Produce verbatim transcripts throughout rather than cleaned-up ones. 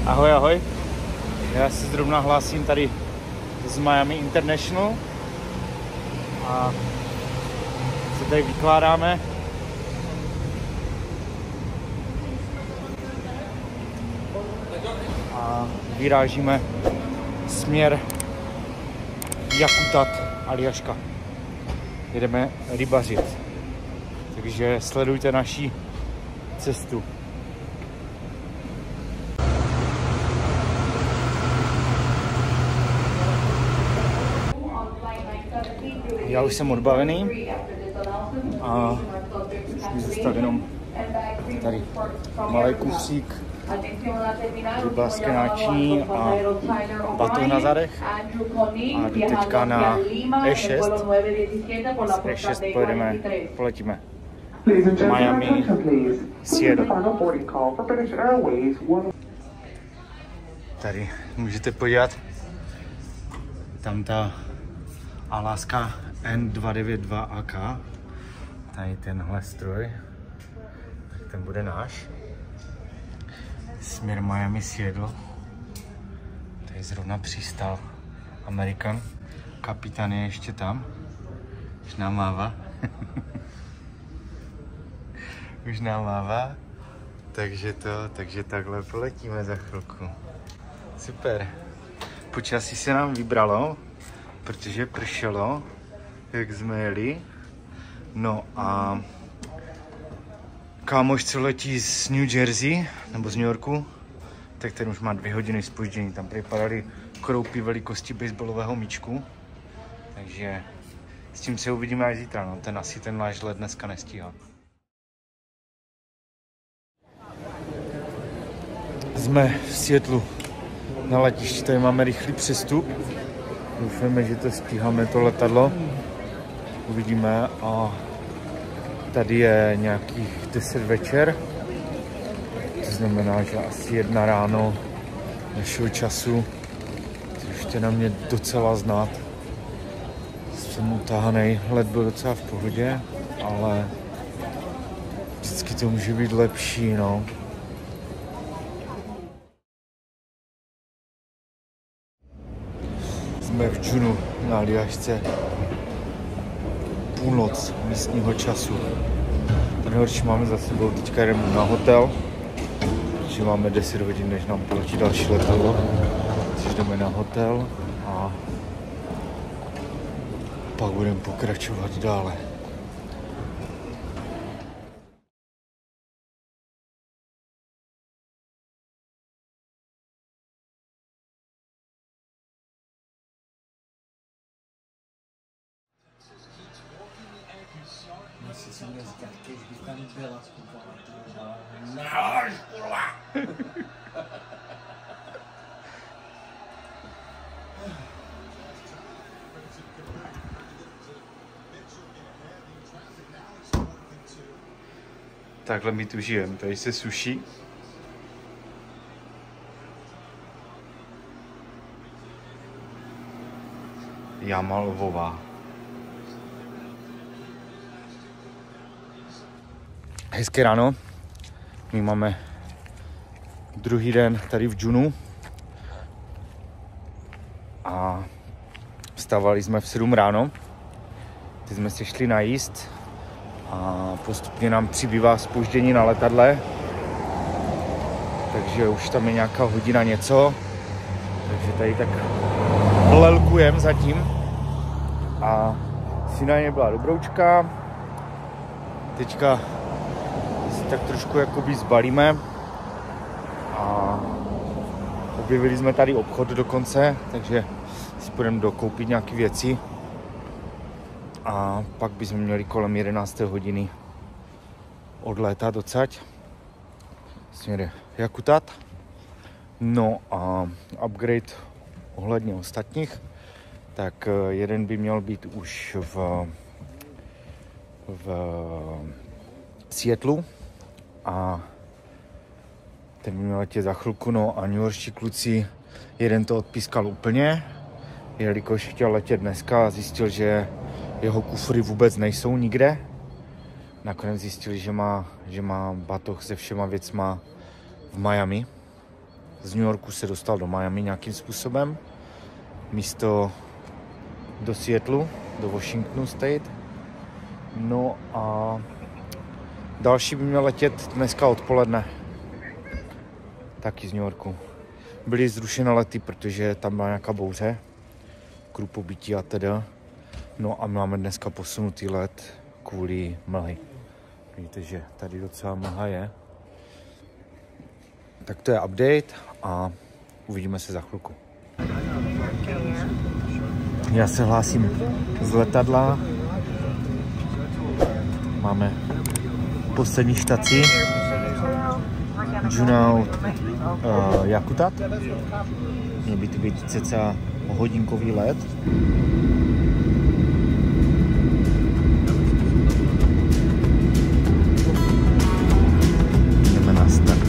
Ahoj, ahoj. Já se zrovna hlásím tady z Miami International a se tady vykládáme. A vyrážíme směr Jakutat, Aljaška. Jedeme rybařit. Takže sledujte naši cestu. Já už jsem odbavený a už mi zůstal jenom tady malý kufřík, rybářské náčiní a batoh na zadech a jdu teďka na E šest. Z E šest pojedeme, poletíme do Miami, Seattle. Tady můžete podívat, tam ta Alaska N dvě devět dva A K, tady tenhle stroj, tak ten bude náš. Směr Miami, Seattle. Tady zrovna přistál American. Kapitán je ještě tam. Už nám mává. Už nám mává. Takže to, takže takhle poletíme za chvilku. Super. Počasí se nám vybralo, protože pršelo, jak jsme jeli. No a kámoš, co letí z New Jersey, nebo z New Yorku, tak ten už má dvě hodiny zpoždění. Tam padaly kroupy velikosti baseballového míčku. Takže s tím se uvidíme až zítra. No. Ten asi ten náš let dneska nestíhá. Jsme v Seattlu na letišti, tady máme rychlý přestup. Doufáme, že to stíháme, to letadlo. Uvidíme. A tady je nějakých deset večer. To znamená, že asi jedna ráno našeho času. To ještě na mě docela znát. Jsem utáhanej. Let byl docela v pohodě, ale vždycky to může být lepší, no. Jsme v Junu na Aljašce. Půlnoc místního času. Nejhorší máme za sebou, teďka jdeme na hotel, protože máme deset hodin, než nám poletí další letadlo. Takže jdeme na hotel a pak budeme pokračovat dále. Takhle my tu žijeme, tady se suší. Jáma lovová. Hezké ráno. My máme druhý den tady v Junu. A vstávali jsme v sedm ráno. Teď jsme se šli najíst. A postupně nám přibývá zpoždění na letadle. Takže už tam je nějaká hodina něco. Takže tady tak lelkujem zatím. A finálně byla dobroučka. Teďka si tak trošku jakoby zbalíme. A objevili jsme tady obchod dokonce, takže si půjdeme dokoupit nějaké věci. A pak bychom měli kolem jedenácté hodiny odlétat odsaď. Směr Jakutat. No a upgrade ohledně ostatních. Tak jeden by měl být už v, v Seattlu a ten by měl letět za chvilku. No a newyorští kluci, jeden to odpískal úplně, jelikož chtěl letět dneska a zjistil, že jeho kufry vůbec nejsou nikde. Nakonec zjistili, že má, že má batoh se všema věcma v Miami. z New Yorku se dostal do Miami nějakým způsobem. Místo do Seattlu, do Washingtonu State. No a další by měl letět dneska odpoledne. Taky z New Yorku. Byly zrušené lety, protože tam byla nějaká bouře. Krupobytí a teda. No a máme dneska posunutý let kvůli mlhy. Vidíte, že tady docela mlha je. Tak to je update a uvidíme se za chvilku. Já se hlásím z letadla. Máme poslední štaci. Juneau uh, Jakutat. Měl by to být cca hodinkový let. Jdeme na start.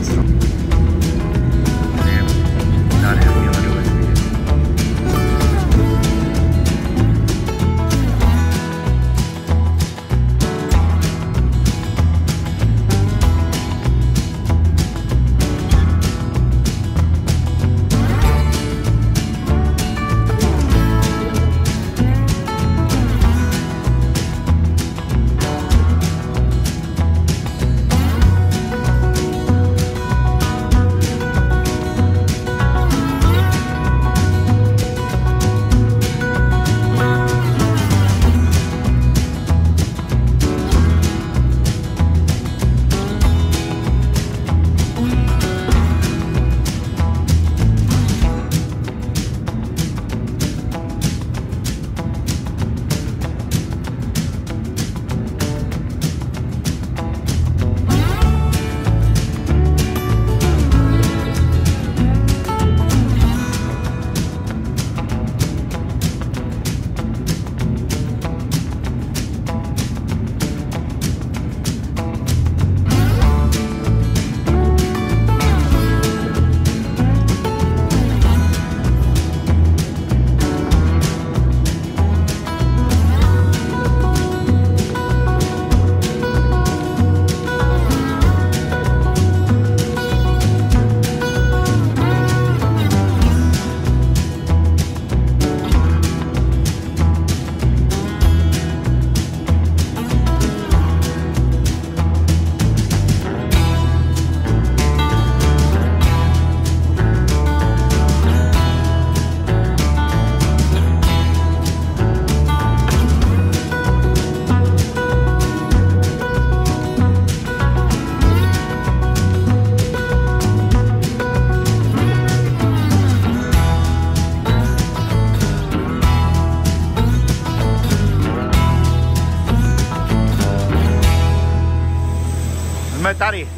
Jsme tady.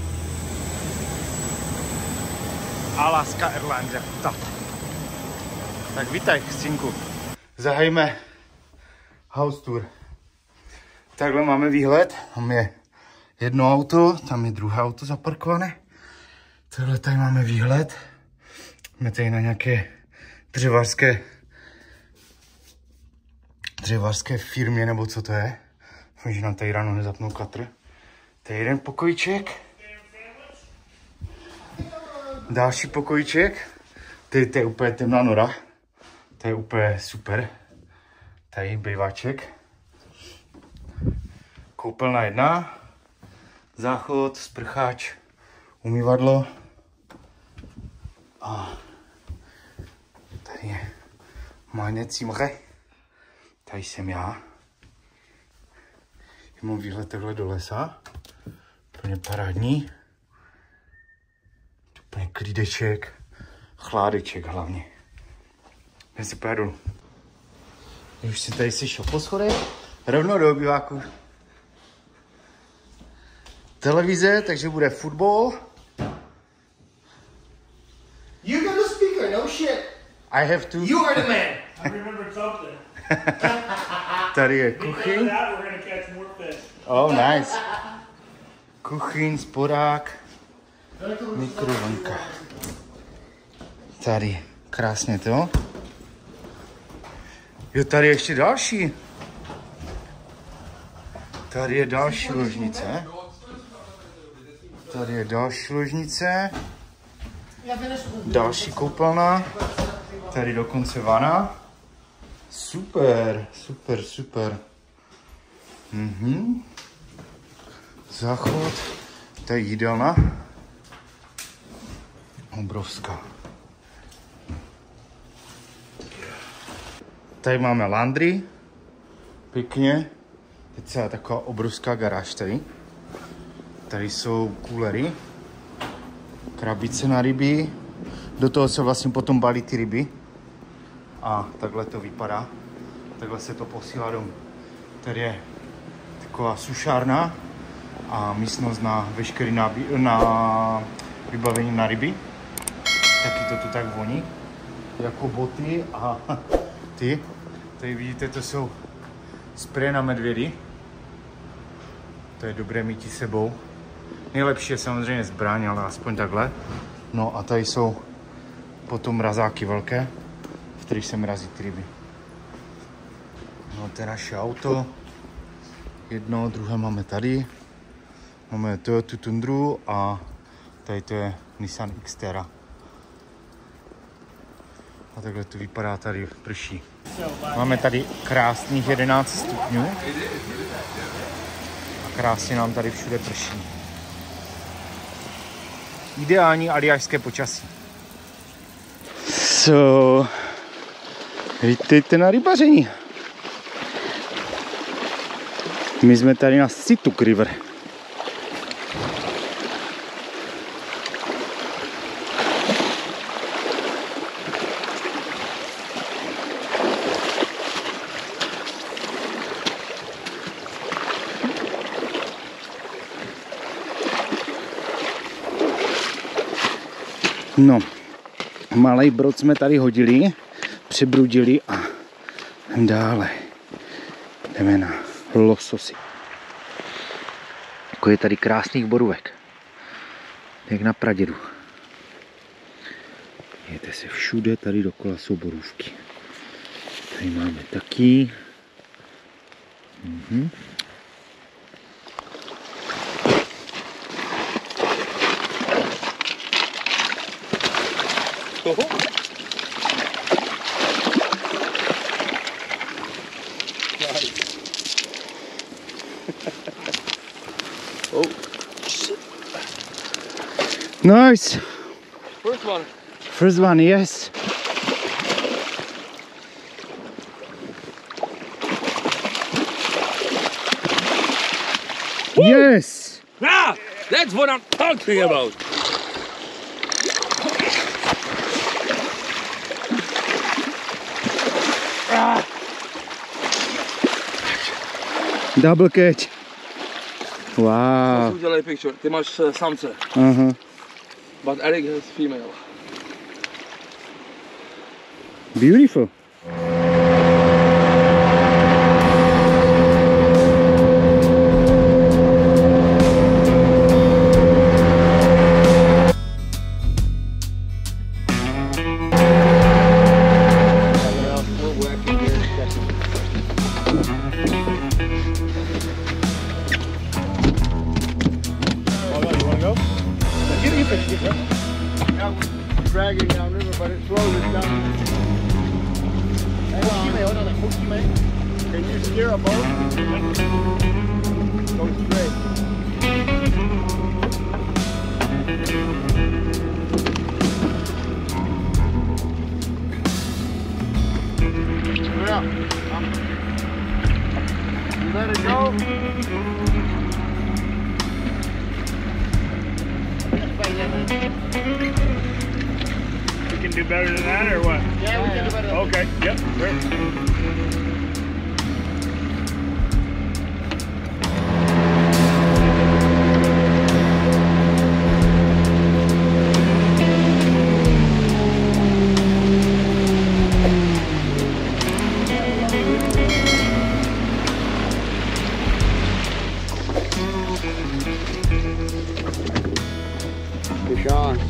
Alaska Airlines, jak tak. Tak vítej, synku. Zahajíme house tour. Takhle máme výhled. Tam je jedno auto, tam je druhé auto zaparkované. Tohle tady máme výhled. Jsme tady na nějaké dřevařské dřevařské firmě, nebo co to je. Že nám tady ráno nezapnul katr. To je jeden pokojíček. Další pokojíček. Tady to je úplně temná nora. To je úplně super. Tady býváček. Koupelna jedna. Záchod, sprcháč, umývadlo. A tady je meine Zimre. Tady jsem já. Já mám výhled takhle do lesa. Úplně parádní. Úplně klídeček. Chládeček hlavně. Já si pojedu. Už si tady si šel po schodech. Rovno do obyváku. Televize, takže bude fotbal. You got the speaker, no shit. I have to. You are the man. I remembered something. Tady je Because of kuchyň. that, we're gonna catch more fish. Oh, nice. Kuchyň, spodák, mikrovlnka. Tady, krásně to. Jo, tady je ještě další. Tady je další ložnice. Tady je další ložnice. Další koupelna. Tady dokonce vana. Super, super, super. Mhm. Záchod. To je jídelna. Obrovská. Tady máme laundry. Pěkně. Je celá taková obrovská garáž tady. Tady jsou kúlery. Krabice na ryby. Do toho se vlastně potom balí ty ryby. A takhle to vypadá. Takhle se to posílá domů. Tady je taková sušárna a místnost na veškerý nábí, na vybavení na ryby. Taky to tu tak voní. Jako boty a ty. Tady vidíte, to jsou spreje na medvědy. To je dobré mít i sebou. Nejlepší je samozřejmě zbraň, ale aspoň takhle. No a tady jsou potom mrazáky velké, v kterých se mrazí ty ryby. No to je naše auto. Jedno, druhé máme tady. Máme Toyota Tundru a tady to je Nissan Xterra. A takhle to vypadá, tady prší. Máme tady krásných jedenáct stupňů. A krásně nám tady všude prší. Ideální aljašské počasí. So, vítejte na rybaření. My jsme tady na Situk River. No, malej brod jsme tady hodili, přibrudili a dále jdeme na lososy. Jako je tady krásných borůvek, jak na pradědu. Mějte se, všude tady dokola jsou borůvky. Tady máme taky. Mhm. Oh, shit. Nice. First one. First one, yes. Woo! Yes. Ah, that's what I'm talking about. Ah. Double catch. Wow. Udělej picture. Ty máš uh, samce. Aha. But Eric has female. Beautiful. Dragging down river, but it slows it down. Can you steer a boat? Go straight. Yeah. You let it go. We can do better than that, or what? Yeah, we can do better. Okay, yep, sure. Fish on.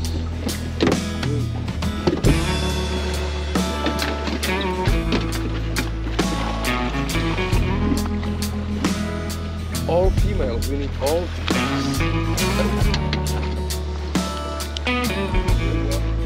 All females. We need all.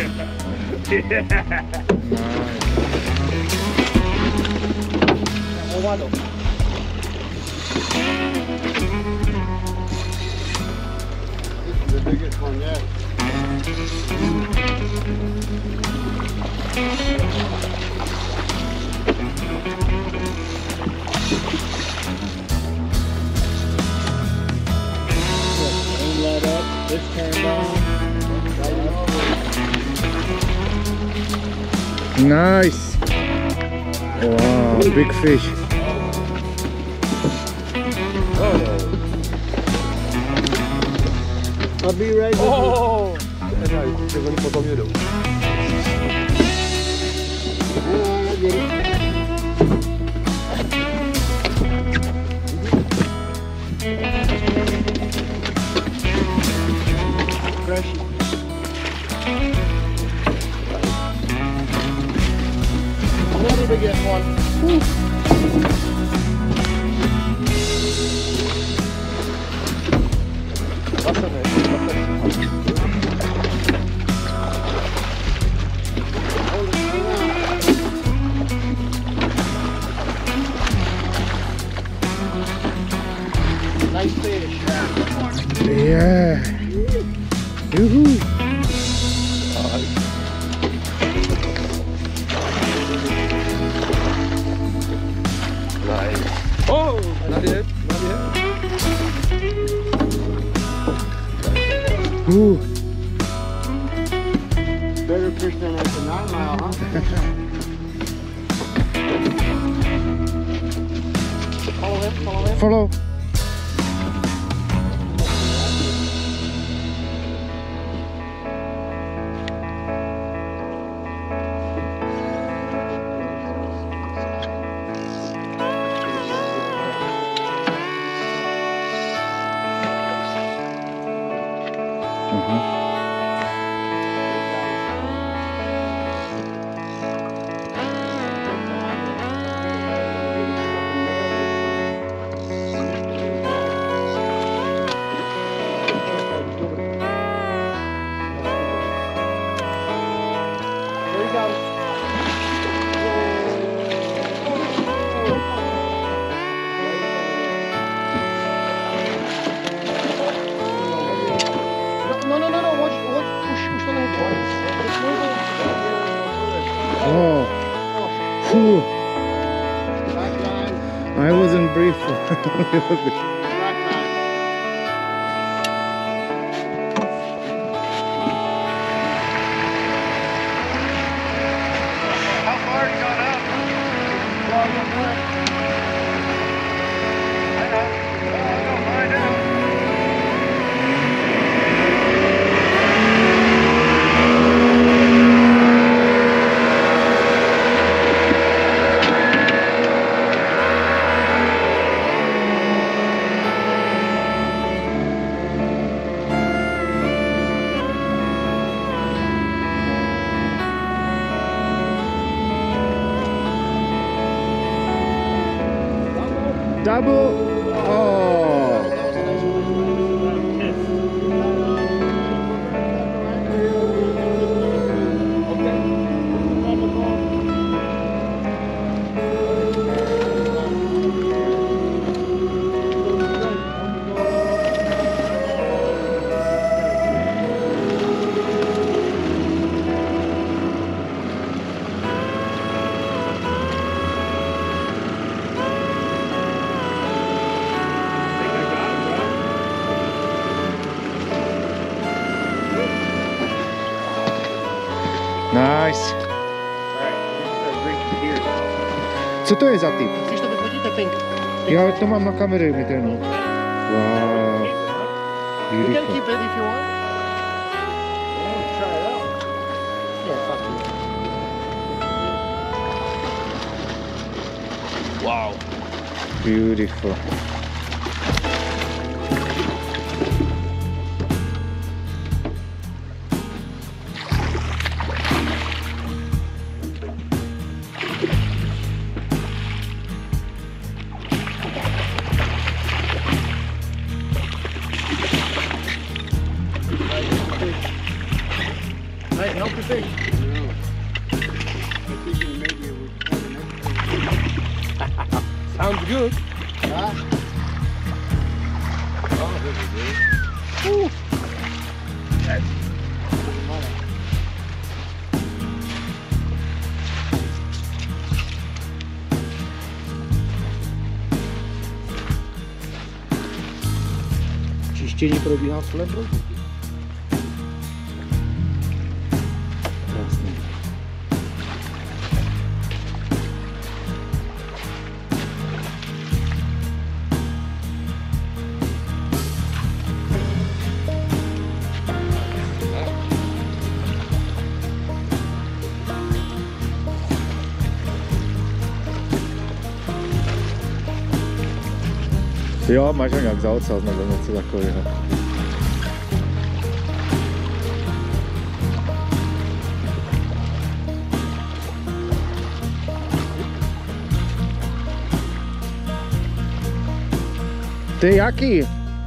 This is the biggest one yet. Let up. This turned on. Nice. Wow, big fish. I'll be right with you. Oh! Oni potom jedou. Hang on, I get it. Fresh. I'm ready to get one. Woo. Nice fish. Yeah. Yoo-hoo. Nice. Oh! Not yet. Not yet. Ooh. Better fish than at the nine mile, huh? Follow him, follow him. Follow. No, no, no, no, watch, watch, push, push the leg. Oh. Phew. Back line, I wasn't brief. back line. How far you got up? I know. I know. Find out. Double. Oh. Nice. Co to je za typ? Chceš to vyfotit, tak pink. Já to mám na kameře, mi ten. Wow. You can Beautiful. keep it if you want. Try it out. Yeah, fuck you. Wow. Beautiful. Hey, help the fish. right? No. I'm thinking maybe it would have an extra. Sounds good. Ah, Oh, there we go. Woo. doesn't matter. Čištění probíhá v plném proudu. Krásný. Jo, máš ho nějak zaocas nebo něco takového. Ty jaký?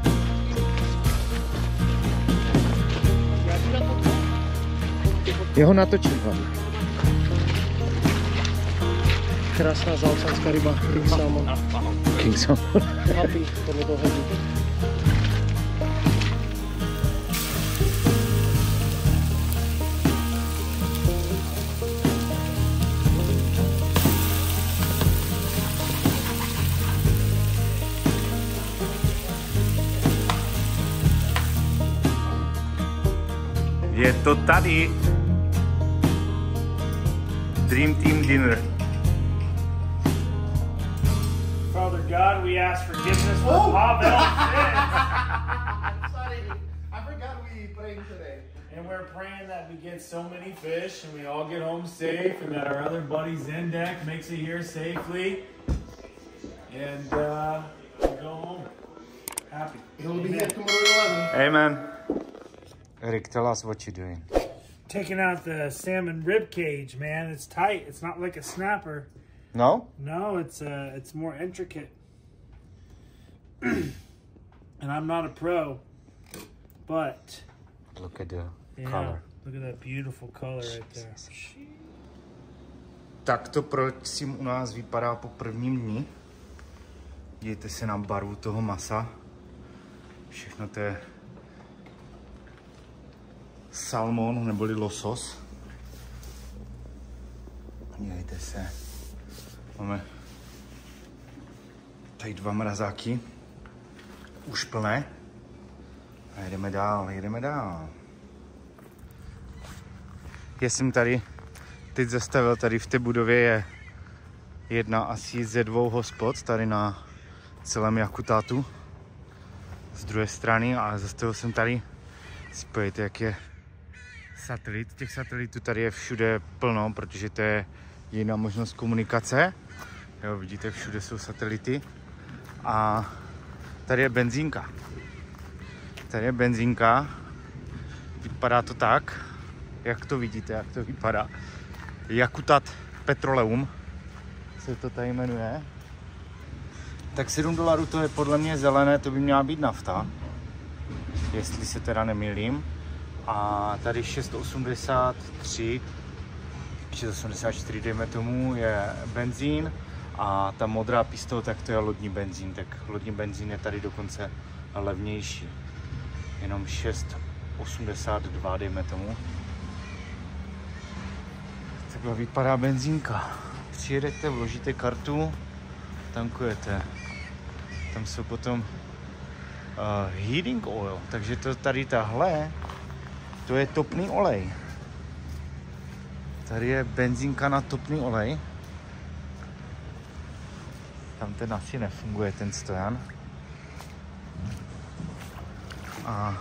Jeho natočím hlavně. Krásná zaocanská ryba, King Salmon. King Salmon. Happy, podle toho hodí. Je to tady. Dream Team Dinner. Father God, we ask forgiveness for Pavel's sins. Sorry, I forgot we prayed today. And we're praying that we get so many fish and we all get home safe and that our other buddy Zendek makes it here safely. And uh, we go home happy. He'll be here tomorrow at eleven. Amen. Eric, tell us what you're doing. Taking out the salmon rib cage, man. It's tight. It's not like a snapper. No? No, it's uh, it's more intricate. And I'm not a pro, but Look at the yeah, color. look at that beautiful color right there. Tak to prosím u nás vypadá po prvním dni. Dívejte se na barvu toho masa. Všechno to je salmon neboli losos. Dívejte se. Máme tady dva mrazáky. Už plné. A jedeme dál, jedeme dál. Já jsem tady teď zastavil, tady v té budově je jedna asi ze dvou hospod tady na celém Jakutátu. Z druhé strany, ale zastavil jsem tady. Spojit, jak je satelit. Těch satelitů tady je všude plno, protože to je jiná možnost komunikace. Jo, vidíte, všude jsou satelity. A tady je benzínka. Tady je benzínka. Vypadá to tak, jak to vidíte, jak to vypadá. Jakutat Petroleum se to tady jmenuje. Tak sedm dolarů to je podle mě zelené, to by měla být nafta. Jestli se teda nemýlím. A tady šest osmdesát tři, šest osmdesát čtyři dejme tomu, je benzín. A ta modrá pistol, tak to je lodní benzín. Tak lodní benzín je tady dokonce levnější. Jenom šest osmdesát dva dejme tomu. Takhle vypadá benzínka. Přijedete, vložíte kartu, tankujete. Tam jsou potom uh, heating oil, takže to tady tahle, to je topný olej. Tady je benzínka na topný olej. Tam ten asi nefunguje, ten stojan. A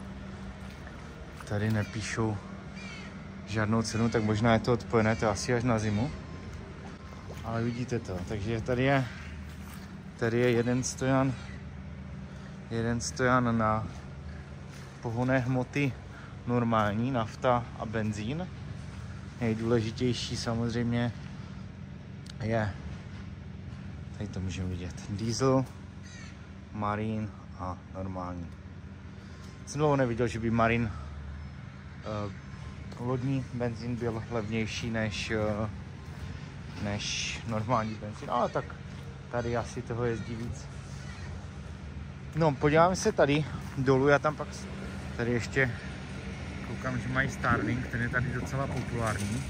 tady nepíšou žádnou cenu, tak možná je to odpojené, to asi až na zimu. Ale vidíte to, takže tady je, tady je jeden stojan, jeden stojan na pohonné hmoty normální, nafta a benzín. Nejdůležitější samozřejmě je, tady to můžeme vidět, diesel, marine a normální. Jsem dlouho neviděl, že by marine uh, lodní benzín byl levnější než, než normální benzín, ale tak tady asi toho jezdí víc. No, podíváme se tady dolů, já tam pak tady ještě koukám, že mají Starlink, ten je tady docela populární.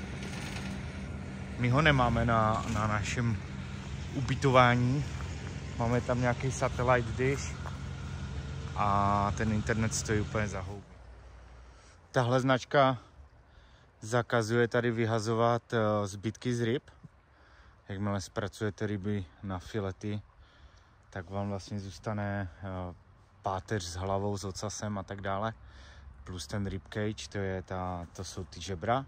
My ho nemáme na, na našem ubytování, máme tam nějaký satellite dish a ten internet stojí úplně za houby. Tahle značka zakazuje tady vyhazovat zbytky z ryb. Jakmile zpracujete ryby na filety, tak vám vlastně zůstane páteř s hlavou, s ocasem a tak dále. Plus ten rib cage, to, je ta, to jsou ty žebra.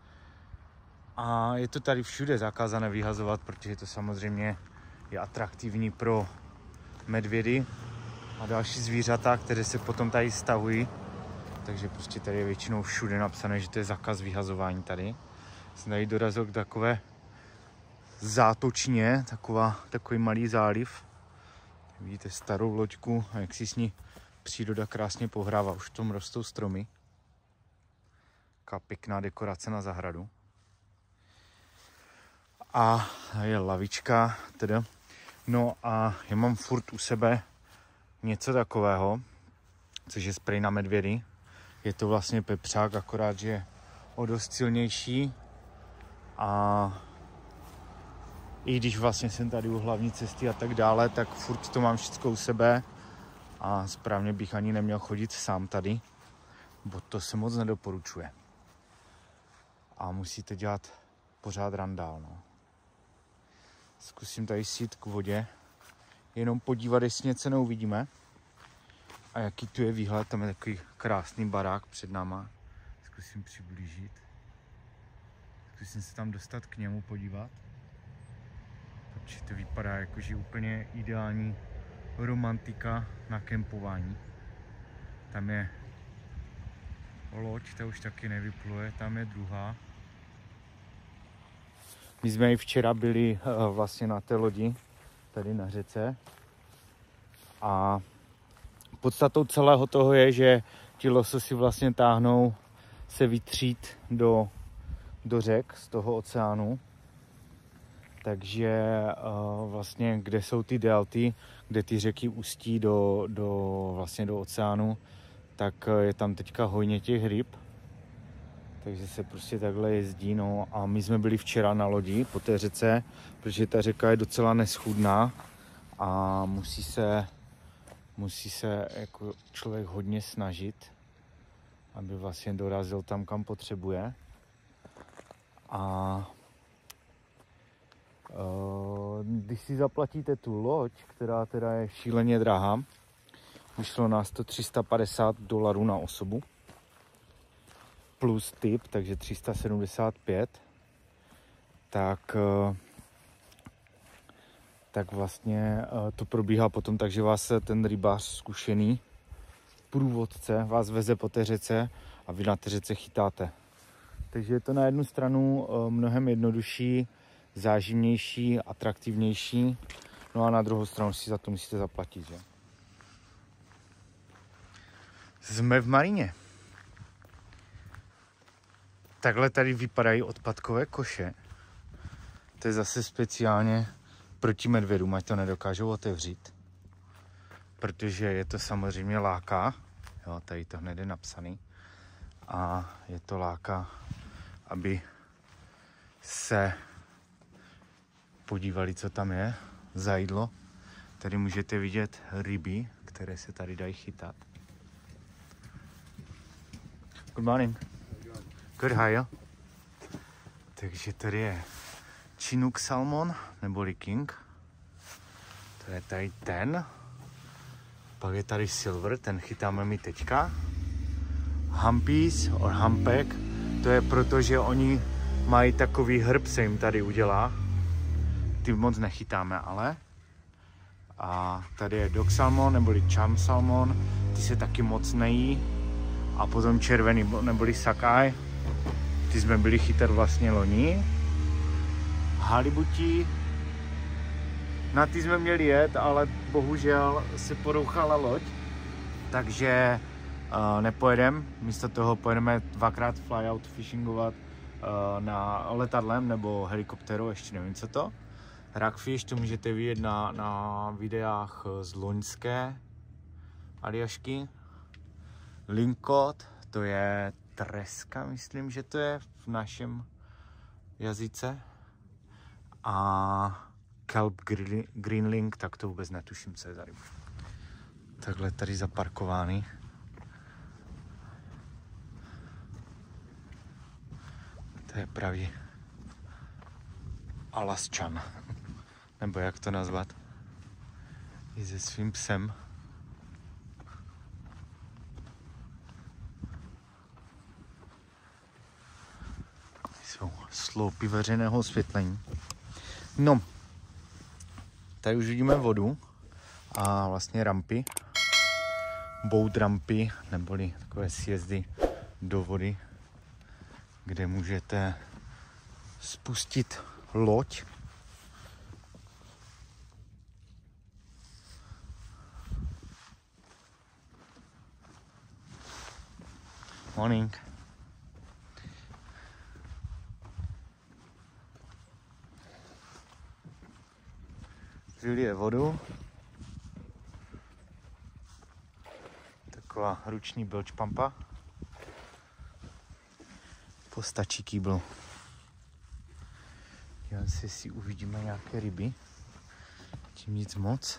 A je to tady všude zakázané vyhazovat, protože to samozřejmě je atraktivní pro medvědy a další zvířata, které se potom tady stahují. Takže prostě tady je většinou všude napsané, že to je zákaz vyhazování tady. Jsem tady dorazil k takové zátočně, taková, takový malý záliv. Vidíte starou loďku a jak si s ní příroda krásně pohrává. Už v tom rostou stromy. Taková pěkná dekorace na zahradu. A je lavička teda. No a já mám furt u sebe něco takového, což je sprej na medvědy. Je to vlastně pepřák, akorát, že je o dost silnější. A i když vlastně jsem tady u hlavní cesty a tak dále, tak furt to mám všechno u sebe. A správně bych ani neměl chodit sám tady, bo to se moc nedoporučuje. A musíte dělat pořád randál, no. Zkusím tady jít k vodě, jenom podívat, jestli něco neuvidíme. A jaký tu je výhled, tam je takový krásný barák před náma. Zkusím přiblížit. Zkusím se tam dostat k němu podívat. Protože to vypadá jako, že úplně ideální romantika na kempování. Tam je loď, ta už taky nevypluje, tam je druhá. My jsme i včera byli uh, vlastně na té lodi, tady na řece. A podstatou celého toho je, že ti lososy vlastně táhnou se vytřít do, do řek z toho oceánu. Takže uh, vlastně, kde jsou ty delty, kde ty řeky ústí do, do, vlastně do oceánu, tak je tam teďka hojně těch ryb. Takže se prostě takhle jezdí. No a my jsme byli včera na lodi po té řece, protože ta řeka je docela neschudná a musí se, musí se jako člověk hodně snažit, aby vlastně dorazil tam, kam potřebuje. A když si zaplatíte tu loď, která teda je šíleně drahá, vyšlo nás to tři sta padesát dolarů na osobu, plus tip, takže tři sta sedmdesát pět, tak, tak vlastně to probíhá potom tak, že vás ten rybář zkušený, průvodce, vás veze po té řece a vy na té řece chytáte. Takže je to na jednu stranu mnohem jednodušší, záživnější, atraktivnější, no a na druhou stranu si za to musíte zaplatit, že? Jsme v Marině. Takhle tady vypadají odpadkové koše. To je zase speciálně proti medvědům, ať to nedokážou otevřít. Protože je to samozřejmě láka, jo, tady to hned je napsaný. A je to láka, aby se podívali, co tam je za jídlo. Tady můžete vidět ryby, které se tady dají chytat. Good morning. Good, how are you? Takže tady je Chinook salmon, neboli king. To je tady ten. Pak je tady silver, ten chytáme my teďka. Humpies or humpback, to je proto, že oni mají takový hrb, se jim tady udělá. Ty moc nechytáme, ale. A tady je dog salmon, neboli chum salmon, ty se taky moc nejí. A potom červený, neboli sakai, ty jsme byli chytat vlastně loni. Halibutí, na ty jsme měli jet, ale bohužel se porouchala loď, takže uh, nepojedeme, místo toho pojedeme dvakrát flyout fishingovat uh, na letadlem nebo helikoptéru, ještě nevím co to. Rockfish to můžete vidět na, na videách z loňské Aljašky. Linkot, to je treska, myslím, že to je v našem jazyce. A Kelp Greenling, tak to vůbec netuším, co je tady. Takhle tady zaparkovaný. To je pravý Alasčan, nebo jak to nazvat. I se svým psem. Jsou sloupy veřejného osvětlení. No, tady už vidíme vodu a vlastně rampy, boat rampy, neboli takové sjezdy do vody, kde můžete spustit loď. Morning. Vylije vodu. Taková ruční bilge pumpa. Postačí kýbl. Dívám se, jestli uvidíme nějaké ryby. Tím nic moc.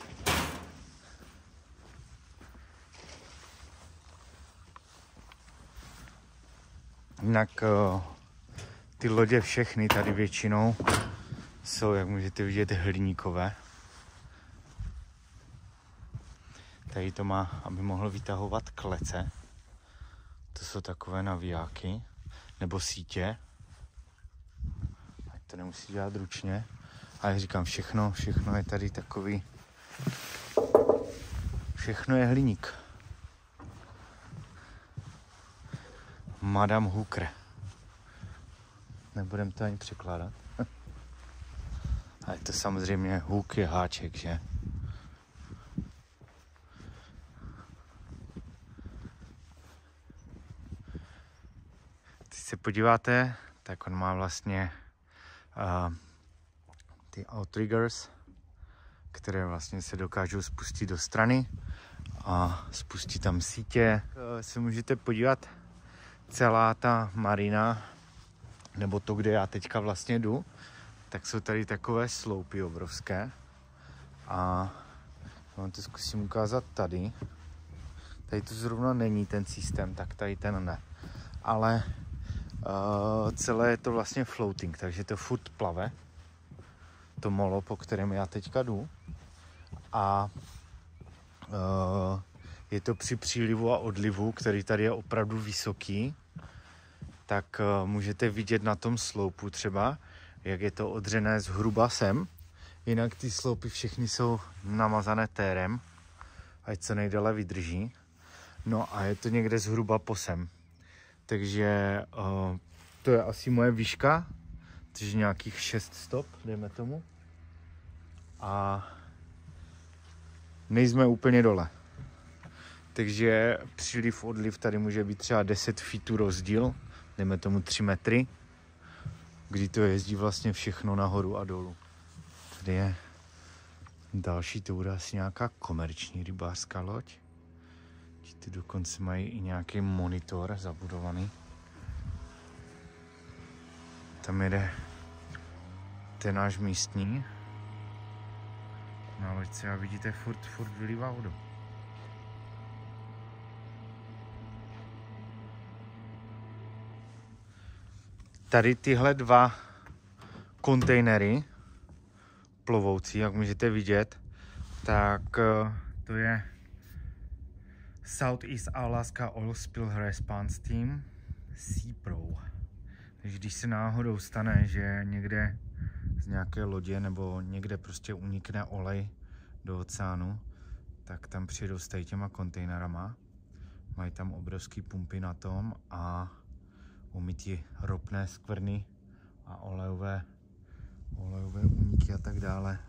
Jinak ty lodě všechny tady většinou jsou, jak můžete vidět, hliníkové. Tady to má, aby mohl vytahovat klece. To jsou takové navijáky, nebo sítě. Ať to nemusí dělat ručně. A jak říkám, všechno, všechno je tady takový, všechno je hliník. Madame Hooker. Nebudem to ani překládat. A je to samozřejmě hook je háček, že? Když se podíváte, tak on má vlastně uh, ty outriggers, které vlastně se dokážou spustit do strany a spustit tam sítě. Uh, se můžete podívat, celá ta marina, nebo to, kde já teďka vlastně jdu, tak jsou tady takové sloupy obrovské. A vám to zkusím ukázat tady. Tady to zrovna není ten systém, tak tady ten ne. Ale uh, celé je to vlastně floating, takže to furt plave. To molo, po kterém já teďka jdu. A uh, je to při přílivu a odlivu, který tady je opravdu vysoký. Tak uh, můžete vidět na tom sloupu třeba, jak je to odřené zhruba sem. Jinak ty sloupy všechny jsou namazané térem, ať co nejdéle vydrží. No a je to někde zhruba po sem. Takže uh, to je asi moje výška, takže nějakých šest stop, dejme tomu. A nejsme úplně dole. Takže příliv, odliv tady může být třeba deset feetů rozdíl, dejme tomu tři metry, kdy to jezdí vlastně všechno nahoru a dolů. Tady je další, to bude asi nějaká komerční rybářská loď. Ty dokonce mají i nějaký monitor zabudovaný. Tam jede ten náš místní. Na loďce a vidíte, furt, furt vylívá vodu. Tady tyhle dva kontejnery plovoucí, jak můžete vidět, tak to je Southeast Alaska Oil Spill Response Team Sea Pro. Takže když se náhodou stane, že někde z nějaké lodě nebo někde prostě unikne olej do oceánu, tak tam přijedou s těma kontejnerama. Mají tam obrovský pumpy na tom a umytí ropné skvrny a olejové, olejové úniky a tak dále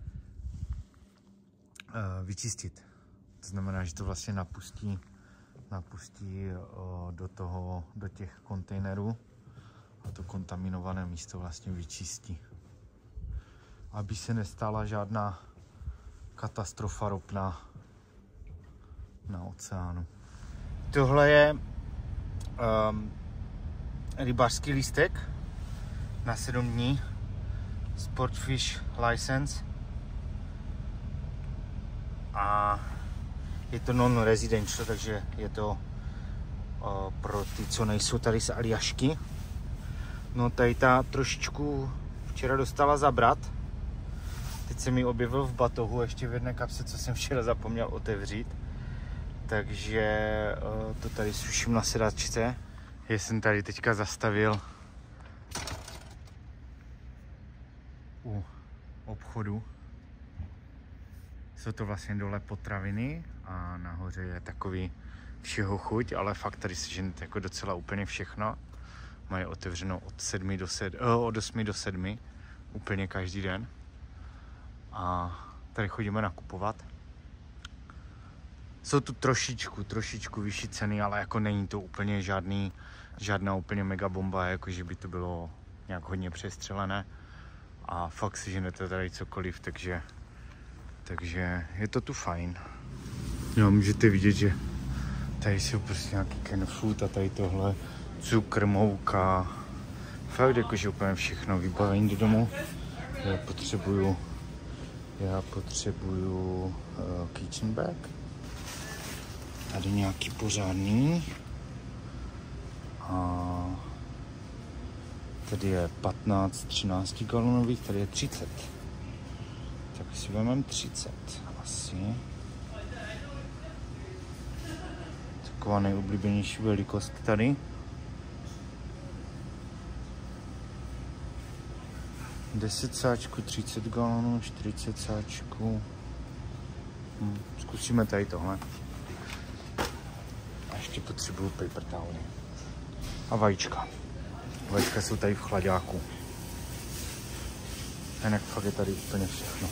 vyčistit. To znamená, že to vlastně napustí napustí do toho, do těch kontejnerů a to kontaminované místo vlastně vyčistí. Aby se nestala žádná katastrofa ropná na oceánu. Tohle je um, rybářský lístek na sedm dní. Sportfish license. A je to non-residential, takže je to uh, pro ty, co nejsou tady z Aljašky. No tady ta trošičku včera dostala zabrat. Teď se mi objevil v batohu, ještě v jedné kapse, co jsem včera zapomněl otevřít. Takže uh, to tady suším na sedačce. Já jsem tady teďka zastavil u obchodu. Jsou to vlastně dole potraviny a nahoře je takový všeho chuť, ale fakt tady se ženete jako docela úplně všechno. Mají otevřeno od, sedmi do sed, oh, od osmi do sedmi, úplně každý den. A tady chodíme nakupovat. Jsou tu trošičku, trošičku vyšší ceny, ale jako není to úplně žádný, žádná úplně mega bomba, jako že by to bylo nějak hodně přestřelené. A fakt si ženete tady cokoliv, takže, takže je to tu fajn. Jo, můžete vidět, že tady jsou prostě nějaký can food a tady tohle, cukr, mouka, fakt jakože úplně všechno, vybavení do domu. Já potřebuju, já potřebuju uh, kitchen bag. Tady nějaký pořádný. A tady je patnáct, třináct galonových, tady je třicet. Tak si vezmeme třicet asi. Taková nejoblíbenější velikost tady. deset sáčků, třicet galonů, čtyřicet sáčků. Hm, zkusíme tady tohle. A ještě potřebuju paper towely. A vajíčka. Vajíčka jsou tady v chladáku. Jinak fakt je tady úplně všechno.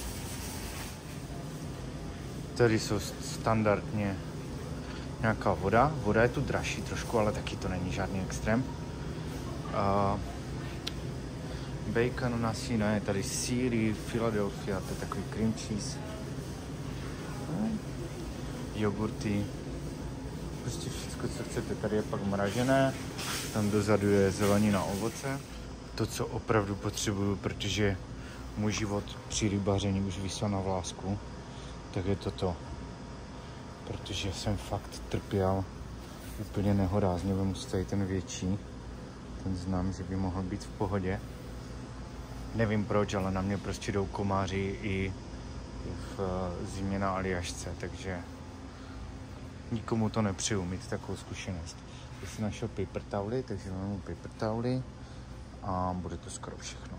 Tady jsou standardně nějaká voda. Voda je tu dražší trošku, ale taky to není žádný extrém. Uh, bacon na sína je tady síry, Philadelphia, to je takový cream cheese. Hmm. Jogurty. Prostě všechno, co chcete. Tady je pak mražené. Tam dozadu je zelenina, ovoce. To, co opravdu potřebuju, protože můj život při rybaření už visel na vlásku, tak je toto. Protože jsem fakt trpěl úplně nehorázně. Vemu si tady ten větší. Ten znám, že by mohl být v pohodě. Nevím proč, ale na mě prostě jdou komáři i v zimě na Aljašce, takže nikomu to nepřeju mít takovou zkušenost. Já jsem našel paper towely, takže mám paper towely a bude to skoro všechno.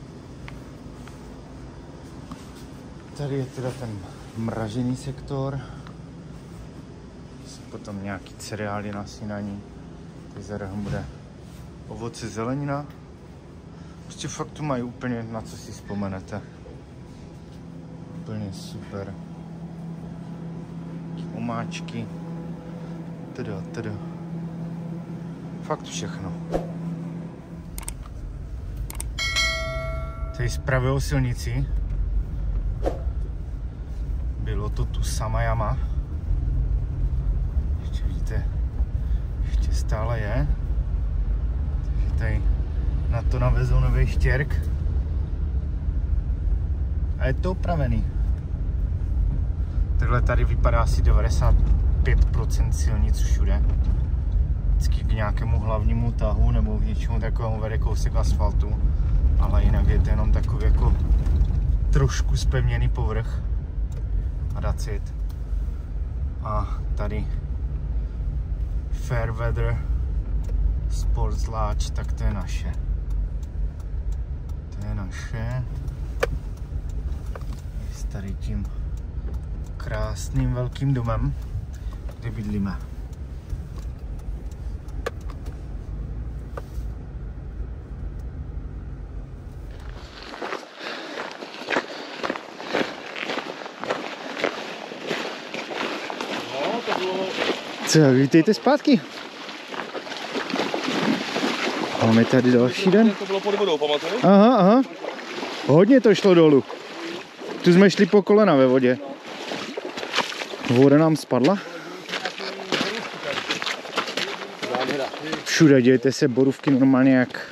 Tady je teda ten mražený sektor. Potom nějaký cereály na snídaní. Tady za rohem bude ovoce, zelenina. Prostě fakt tu mají úplně, na co si vzpomenete. Úplně super. Omáčky. Teda, teda. Fakt všechno. Tady zpravě o silnici. Bylo to tu sama jama. Ještě vidíte, ještě stále je. Takže tady na to navezou nový štěrk. A je to opravený. Takhle tady vypadá asi devadesát pět procent silnic všude. Vždycky k nějakému hlavnímu tahu nebo k něčemu takovému vede kousek asfaltu. Ale jinak je to jenom takový jako trošku zpevněný povrch. A that's it. A tady Fairweather Sports Lodge, tak to je naše. To je naše. S tady tím krásným velkým domem, kde bydlíme. No, to bylo Co, vítejte zpátky. Máme tady další den. To bylo pod vodou, pamatuješ? Aha, aha. Hodně to šlo dolů. Tu jsme šli po kolena ve vodě. Voda nám spadla. Všude dějte se borůvky normálně jak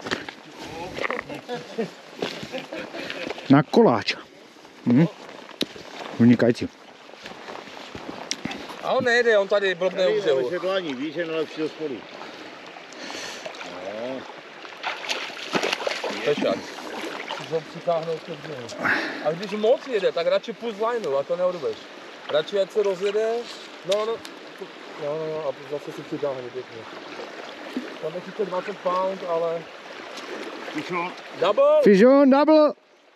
na koláč. Hm? Vynikající. A on nejde, on tady blbne u břehu. Sedlání, víš, že je nejlepší do spodu. No. Pešák. Musíš ho přitáhnout ke břehu. A když moc jede, tak radši pust lineu a to neodveš. Radši ať se rozjede, no no, no no, no a zase si přitáhne pěkně. Tam je sice dvacet pound, ale... Fish on. Double! Fish on, double!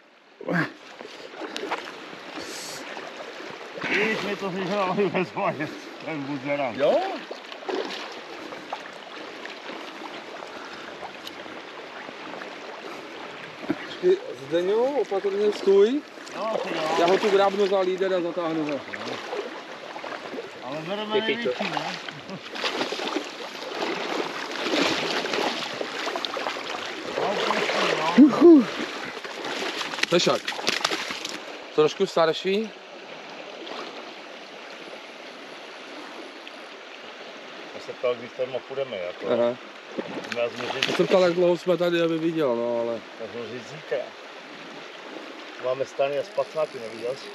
Víš, mi to vyhrali ve zvaně, ten buzerán. Jo? Počkej, Zdeňo, opatrně stůj. No, ty jo. Já ho tu grábnu za líder a zatáhnu ho. Ale bereme největší, ne? Uhu. Pešák. Trošku starší. Já se ptal, když tam půjdeme, jako. Aha. Já jsem říct, Já jsem ptal, jak dlouho jsme tady, aby viděl, no ale... já jsem říct zítra. Máme stany a spacáky, neviděl jsi?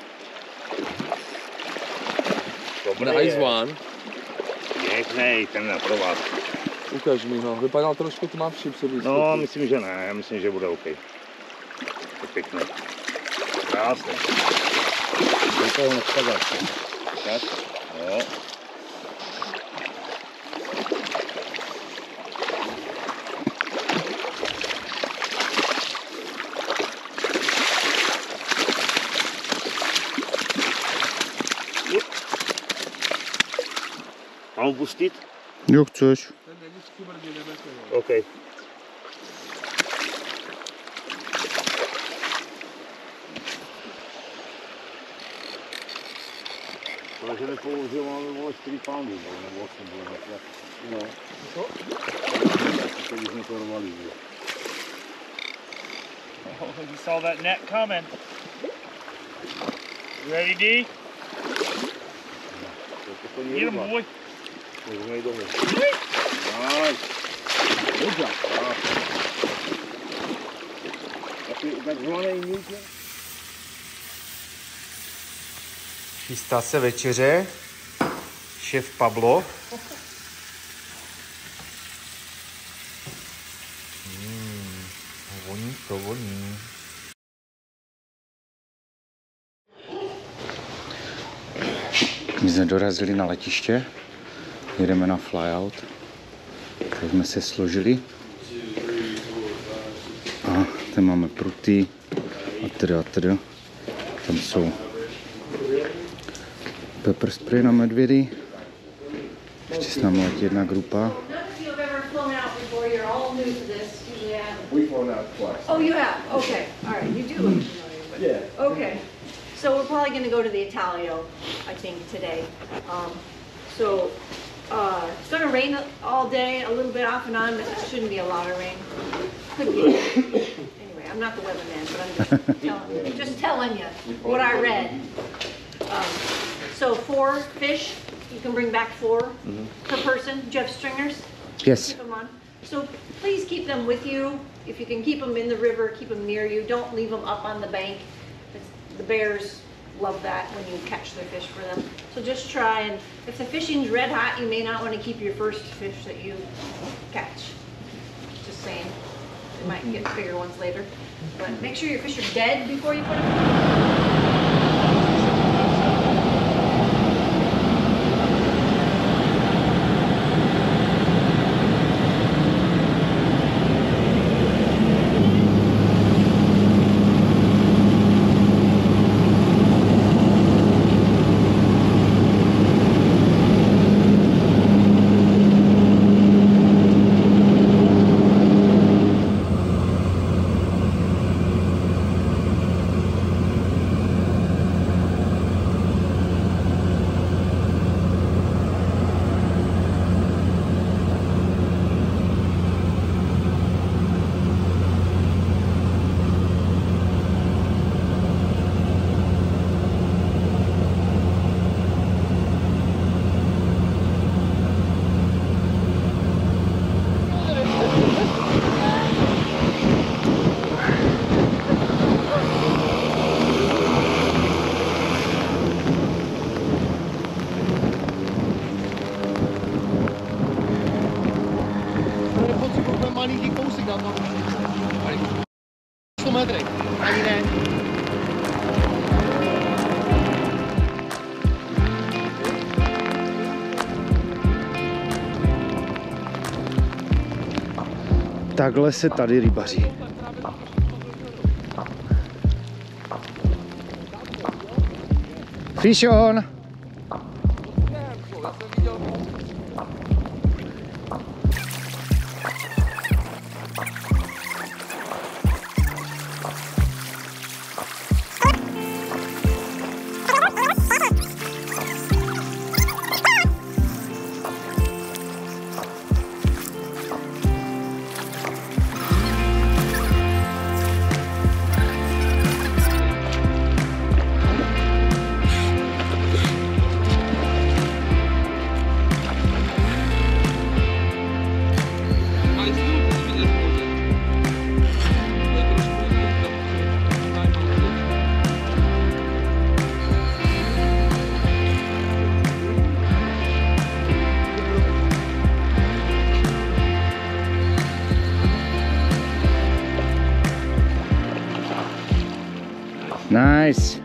Dobrý Nice one. Pěknej, ten na provázku. Ukaž mi ho, vypadal trošku tmavší při výstupu. No, myslím, že ne, já myslím, že bude OK. Je pěkný. Krásný. Dejte ho na spacáky. Tak, jo. Mám pustit? Jo, chceš. OK. Takže nepoložil, máme vole čtyři poundy, nebo osm bylo takhle. No. Co? Když jsme to rvali, že? Oh, you saw that net coming. You ready, D? Get him, boy. Můžeme jít domů. Nice. Good job. Takzvaný níže. Chystá se večeře. Šéf Pablo. Mm, voní to voní. My jsme dorazili na letiště. Jedeme na flyout. Tak jsme se složili. A tam máme pruty a teda a teda. Tam jsou pepper spray na medvědy. Ještě s námi letí jedna grupa. Oh, you have? Okay. All right. You do look familiar with it. Yeah. Okay. So we're probably going to go to the Italio, I think, today. Um, so uh, it's going to rain all day, a little bit off and on, but it shouldn't be a lot of rain. Could be. Anyway, I'm not the weatherman, but I'm just telling, just telling you what I read. Um, so four fish, you can bring back four mm-hmm. per person. Do you have stringers? Yes. Keep them on. So please keep them with you. If you can keep them in the river, keep them near you. Don't leave them up on the bank. It's, the bears love that when you catch their fish for them. So just try, and if the fishing's red hot, you may not want to keep your first fish that you catch. Just saying. You might get bigger ones later. But make sure your fish are dead before you put them. kilometry. Ani ne. Takhle se tady rybaří. Fish on! Nice.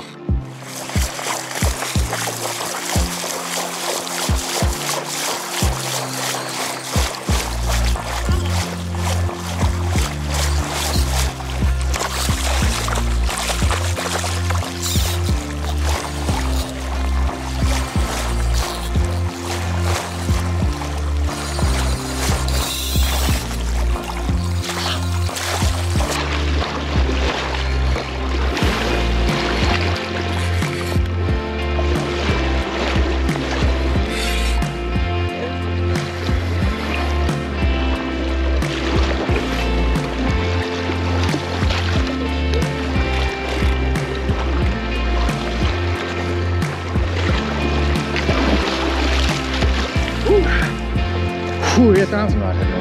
Fů, je tam nádhernou.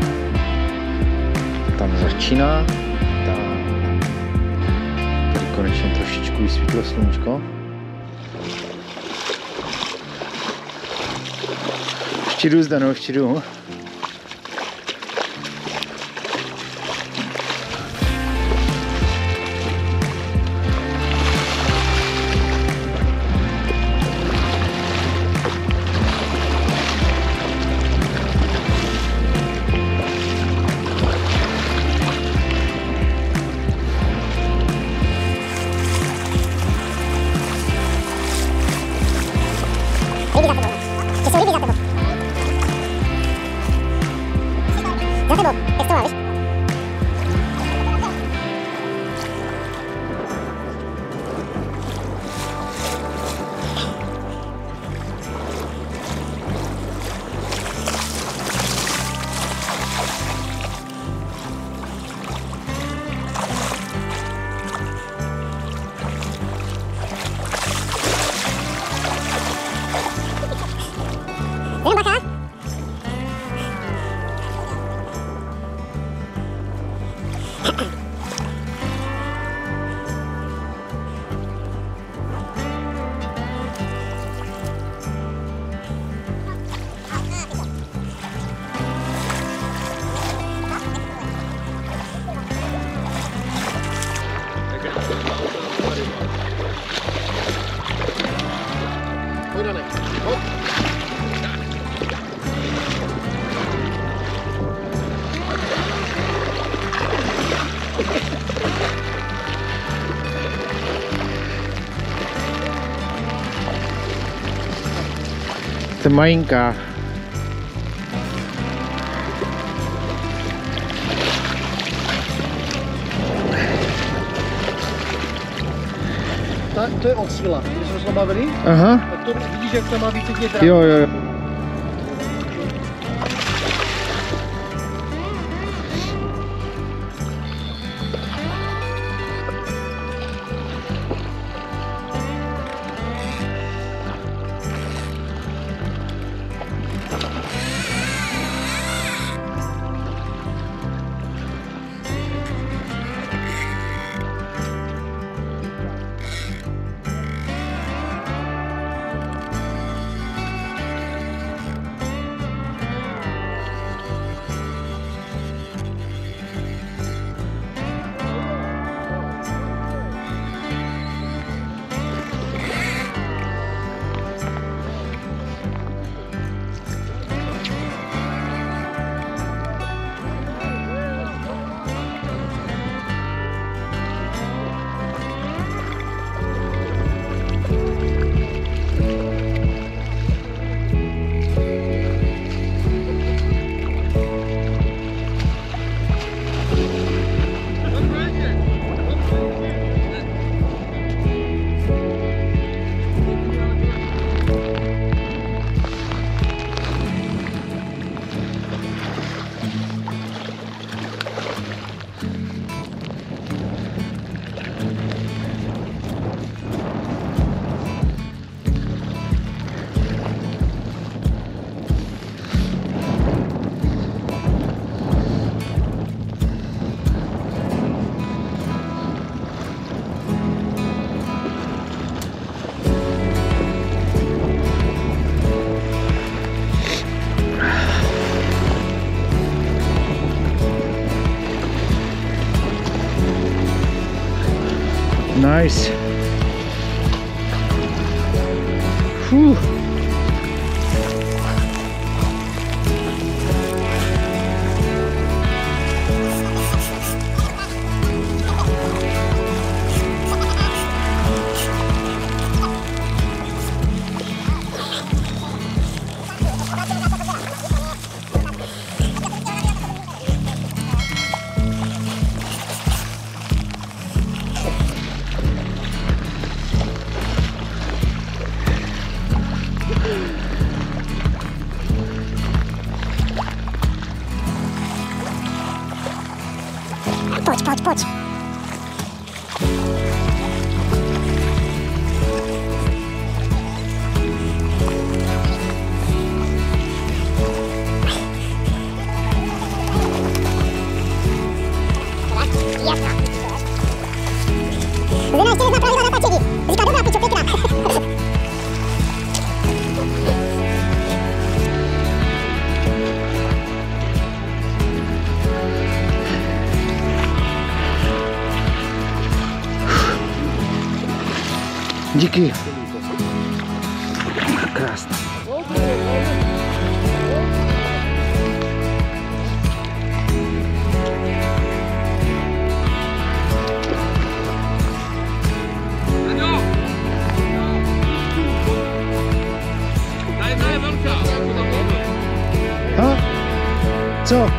Tam začíná. Tam. Tady konečně trošičku vysvítlo sluníčko. Ještě jdu, Zdeno, ještě jdu. To je majinka. Ta, to je odsíla, když jsme se bavili. Aha. A to vidíš, jak tam má víc těch. Jo, jo, jo. Nice. Fuh. Pojď, pojď, pojď. Zena ještě nezná pravidla natáčení. Říká, dobrá pičo, pěkná. Díky. Krásně. Ha? Co?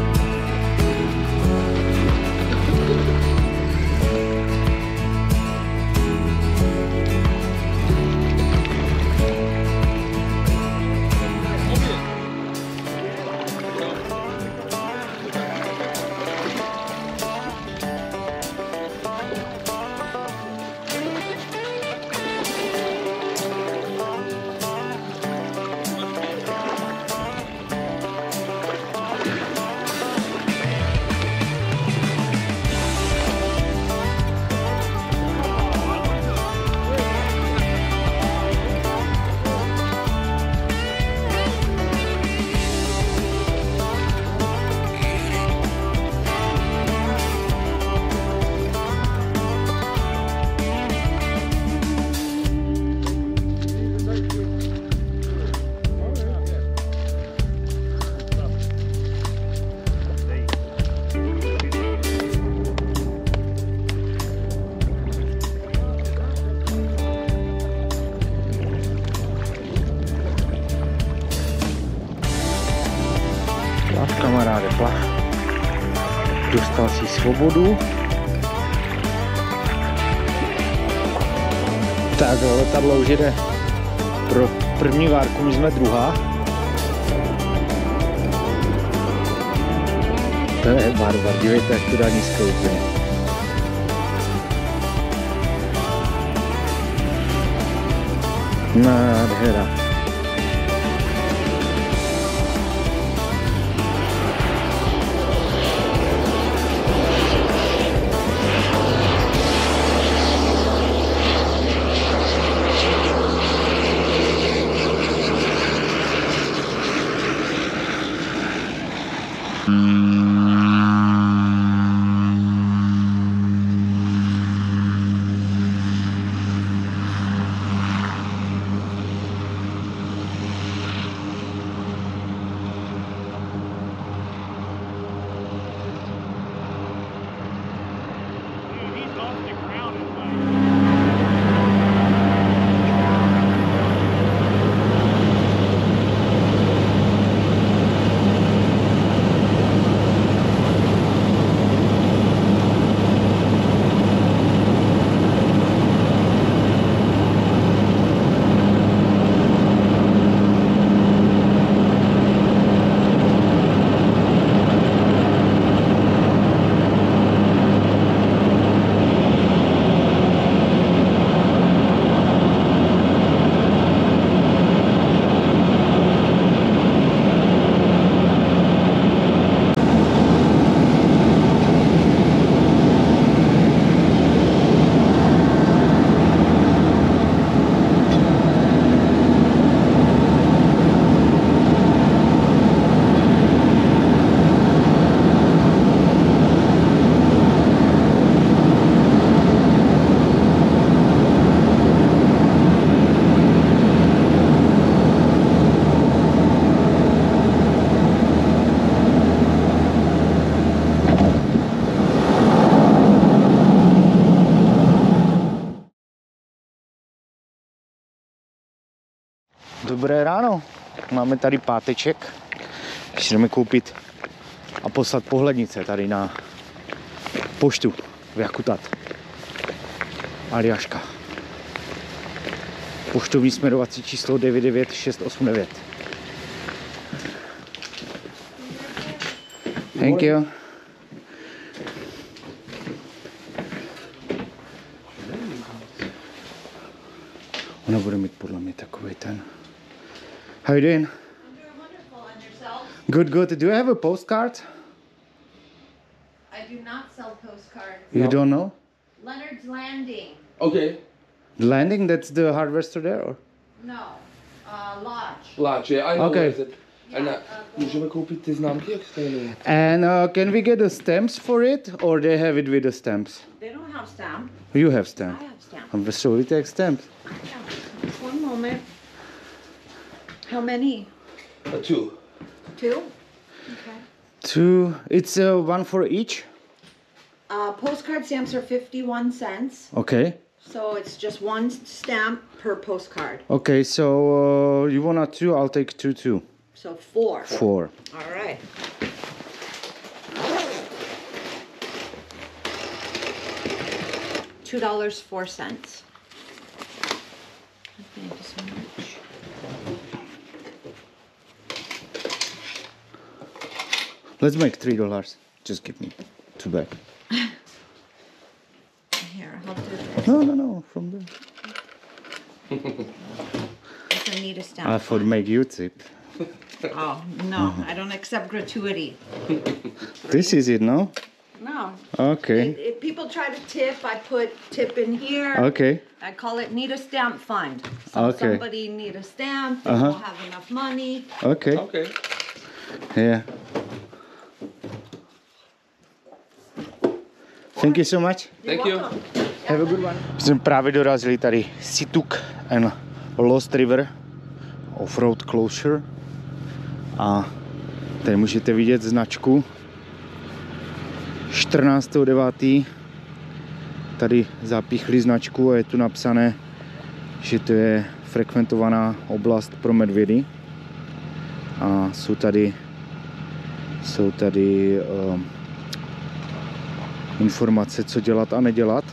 Plav, kamaráde, plav. Dostal si svobodu. Tak letadlo už jede pro první várku, my jsme druhá. To je barbar, dívejte, jak to dá nízko úplně. Nádhera. Dobré ráno. Máme tady páteček. Si jdeme koupit a poslat pohlednice tady na poštu v Jakutat. Aljaška. Poštovní směrovací číslo devět devět šest osm devět. Thank you. Ona bude mít podle mě takový ten. How you doing? Good, good. Do you have a postcard? I do not sell postcards. You No. don't know? Leonard's Landing. Okay. The Landing, that's the hardware store there? Or? No. Uh, Lodge. Pláč, yeah, I know Okay. where is it. And, uh, uh, můžeme koupit ty známky, jak se to jmenuje? And uh, can we get the stamps for it? Or they have it with the stamps? They don't have stamp. You have I stamp. have stamp. Um, So we take stamps. Just one moment. How many? Uh, two. Two? Okay. Two. It's uh, one for each? Uh, postcard stamps are fifty-one cents. Okay. So it's just one stamp per postcard. Okay, so uh, you want two? I'll take two too. So four. Four. All right. Two dollars four cents. Thank you so much. Let's make three dollars. Just give me two back. Here, I'll do this. No, no, no. From there. I need a stamp. I thought make you tip. Oh no, I don't accept gratuity. This is it, no? No. Okay. If, if people try to tip, I put tip in here. Okay. I call it need a stamp fund. So Okay. somebody need a stamp, they Uh-huh. don't have enough money. Okay. Okay. Yeah. Thank you so much. Thank you. Have a good one. Jsme právě dorazili tady Situk and Lost River Offroad Closure a tady můžete vidět značku čtrnáctého devátého tady zapíchli značku a je tu napsané, že to je frekventovaná oblast pro medvědy a jsou tady jsou tady um, informace, co dělat a nedělat.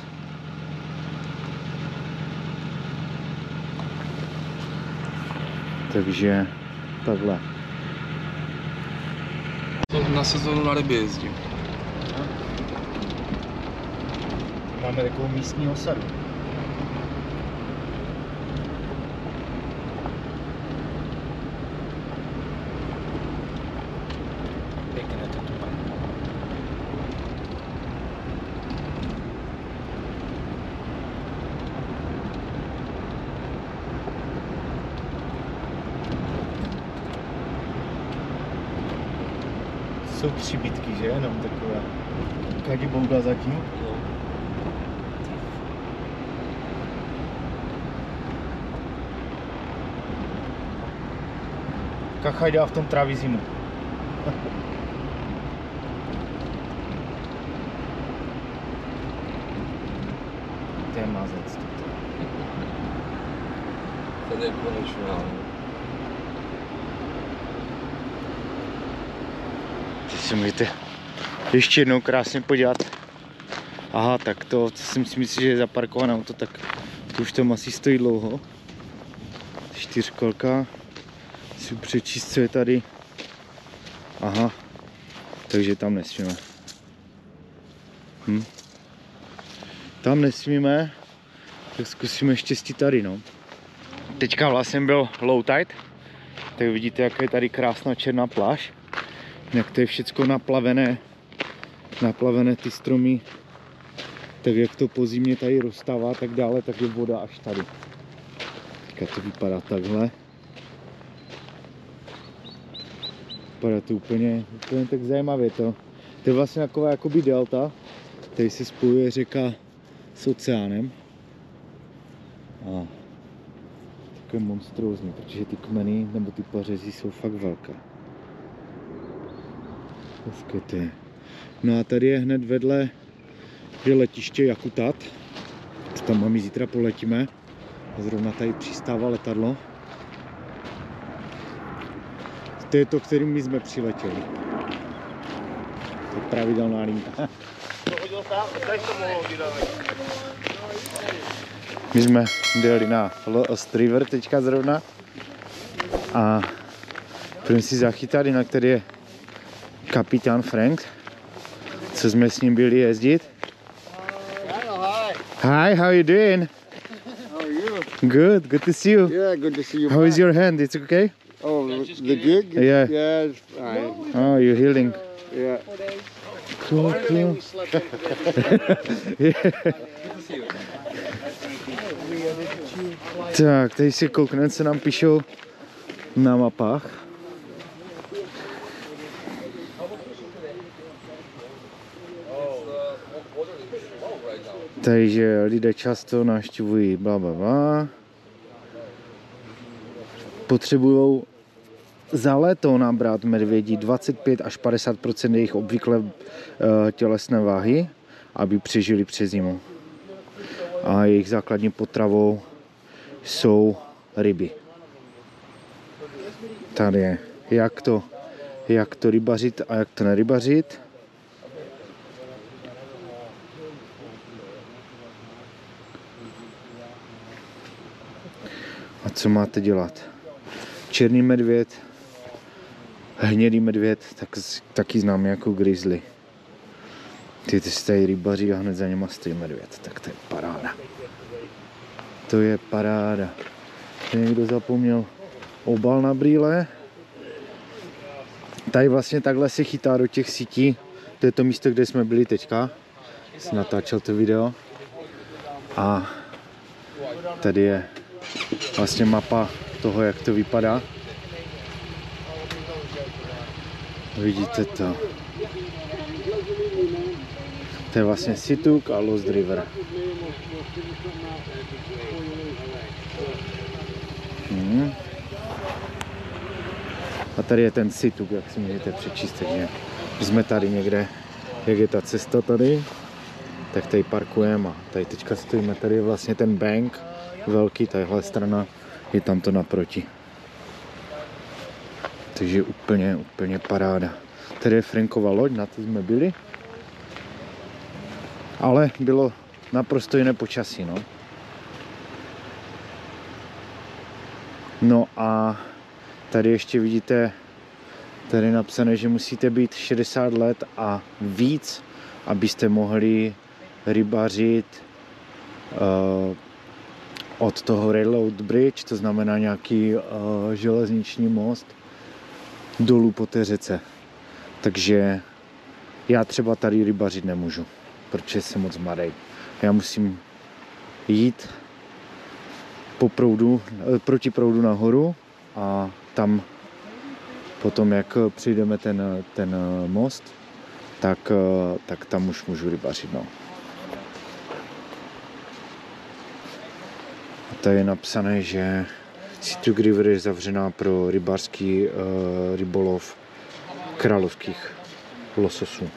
Takže takhle. Na sezónu na ryby jezdím. Máme takovou místní osadu. Pěkné to tu máme. Jsou příbytky, že? Jenom takové kadibouda zatím. Kachaj dá v tom tráví zimu. To je mazec. Tady je konečná. Teď se můžete ještě jednou krásně podívat. Aha, tak to, co jsem si myslel, že je zaparkované auto, tak to už tam asi stojí dlouho. Čtyřkolka. Si přečíst, co je tady. Aha, takže tam nesmíme. Hm. Tam nesmíme, tak zkusíme štěstí tady, no. Teďka vlastně byl low tide, tak vidíte, jaká je tady krásná černá pláž. Jak to je všecko naplavené, naplavené ty stromy, tak jak to po zimě tady rozstává, tak dále, tak je voda až tady. Teďka to vypadá takhle. Vypadá to úplně, úplně tak zajímavě to. To je vlastně taková jakoby delta, tady se spojuje řeka s oceánem. A takové monstrózní, protože ty kmeny nebo ty pařezy jsou fakt velké. Hezké to je. No a tady je hned vedle je letiště Jakutat. Tam my zítra poletíme. A zrovna tady přistává letadlo. To je to, kterým my jsme přiletěli. To je pravidelná linka. My jsme jeli na Lost River teďka zrovna a budeme si zachytat, na který je kapitán Frank, co jsme s ním byli jezdit. Hi, how are you doing? How are you? Good, good to see you. Yeah, good to see you. How is your hand? It's okay? Oh, the gig? Yeah. Yeah, it's fine. Oh, you're healing. Yeah. Cool, cool. Yeah. Tak, tady si koukneme, co nám píšou na mapách. Takže lidé často navštěvují bla bla bla. Potřebují za léto nabrat medvědí dvacet pět až padesát procent jejich obvyklé uh, tělesné váhy, aby přežili přes zimu. A jejich základní potravou jsou ryby. Tady je, jak to, jak to rybařit a jak to nerybařit. A co máte dělat? Černý medvěd, hnědý medvěd, tak, taky znám jako grizzly. Ty ty tady rybaří a hned za něma stojí medvěd, tak to je paráda. To je paráda. Někdo zapomněl obal na brýle. Tady vlastně takhle se chytá do těch sítí. To je to místo, kde jsme byli teďka. Jsem natáčel to video. A tady je vlastně mapa toho, jak to vypadá. Vidíte to. To je vlastně Situk a Lost River. Hmm. A tady je ten Situk, jak si můžete přečíst, takže jsme tady někde, jak je ta cesta tady, tak tady parkujeme a tady teďka stojíme, tady je vlastně ten bank velký, tahle strana, je tam to naproti. Takže úplně, úplně paráda. Tady je Frankova loď, na to jsme byli. Ale bylo naprosto jiné počasí, no. No a tady ještě vidíte, tady je napsané, že musíte být šedesát let a víc, abyste mohli rybařit uh, od toho Railroad Bridge, to znamená nějaký uh, železniční most, dolů po té řece. Takže já třeba tady rybařit nemůžu, protože jsem moc mladý. Já musím jít po proudu, proti proudu nahoru a tam potom, jak přijdeme ten, ten most, tak, tak tam už můžu rybařit. No. Tady je napsané, že Situk River je zavřená pro rybářský uh, rybolov královských lososů.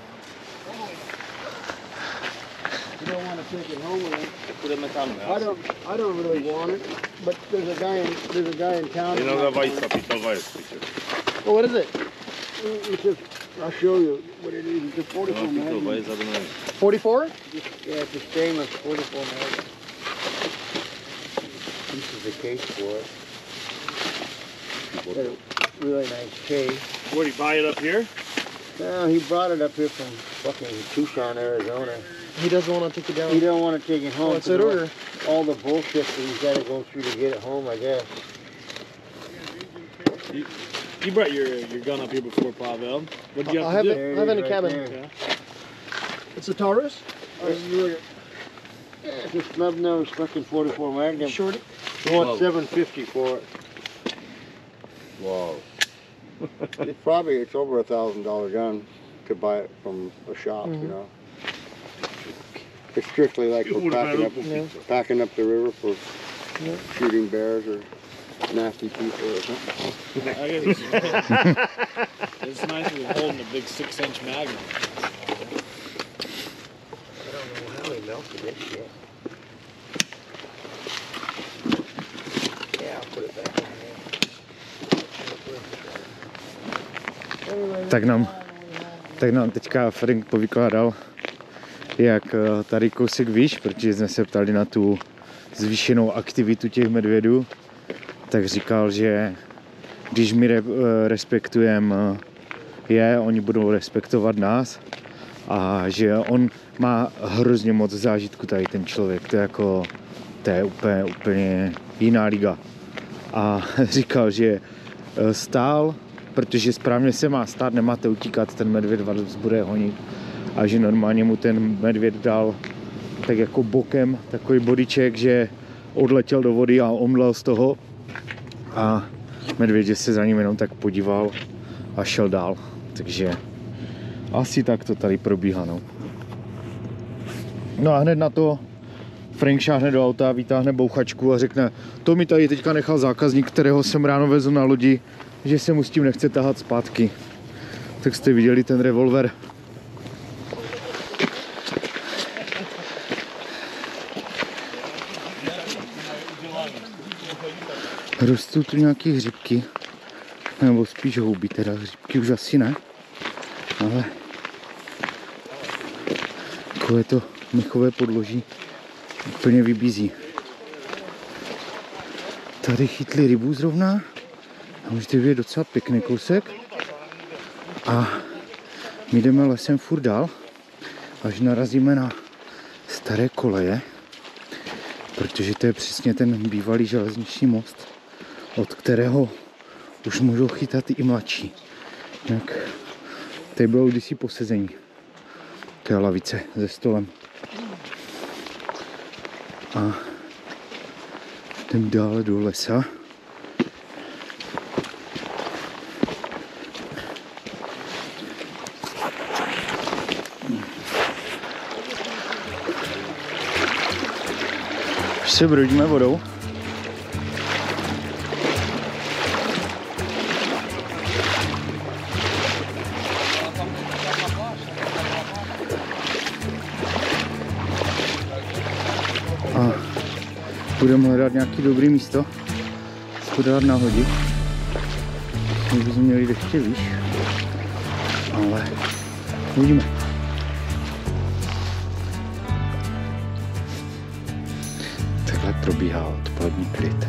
I don't, I don't really want it, but there's a guy in, there's a guy in town. Jenom za vajca, pítal vajec. Oh, what is it? It's just, I'll show you what it is. It's a forty-four Magnum. forty-four? Yeah, it's a stainless forty-four Magnum. This is the case for it. Got a really nice case. Where did he buy it up here? No, he brought it up here from fucking Tucson, Arizona. He doesn't want to take it down. He don't want to take it home. What's that all- order? All the bullshit that he's got to go through to get it home, I guess. You, you brought your your gun up here before, Pavel. What did you I have have to it. do? I have it in the Right cabin. there. It's a Taurus? Oh, look at- yeah, it's a snub nose fucking forty-four Magnum. Shorty? He wants seven fifty for it. Wow. It's probably it's over a thousand dollar gun to buy it from a shop, you know. It's strictly like for packing up, Yeah. packing up the river for shooting bears or nasty people or something. I get it. It's nice when you're holding a big six-inch Magnum. I don't know how he melted it yet. Yeah, I'll put it back in there. tak nám, tak nám teďka Frank povykládal, jak tady kousek výš, protože jsme se ptali na tu zvýšenou aktivitu těch medvědů, tak říkal, že když my re, respektujeme je, oni budou respektovat nás a že on má hrozně moc zážitku tady ten člověk, to je jako, to je úplně, úplně jiná liga. A říkal, že stál, protože správně se má stát, nemáte utíkat, ten medvěd vás bude honit a že normálně mu ten medvěd dal tak jako bokem takový bodyček, že odletěl do vody a omdlel z toho a medvěd že se za ním jenom tak podíval a šel dál, takže asi tak to tady probíhá, no. No a hned na to Frank šáhne do auta, vytáhne bouchačku a řekne, to mi tady teďka nechal zákazník, kterého jsem ráno vezl na lodi, že se mu s tím nechce tahat zpátky. Tak jste viděli ten revolver. Rostou tu nějaké hřibky, nebo spíš houby, teda hřibky už asi ne, ale takové to mechové podloží úplně vybízí. Tady chytli rybu zrovna a můžete vidět docela pěkný kousek a my jdeme lesem furt dál, až narazíme na staré koleje, protože to je přesně ten bývalý železniční most, od kterého už můžou chytat i mladší. Tak tady bylo kdysi posezení. To je lavice se stolem. A jdem dále do lesa. Už se brodíme vodou. Budeme hledat nějaký dobrý místo, se dát nahodit. My bychom měli jít ještě výš, ale uvidíme. Takhle probíhá odpolední klid.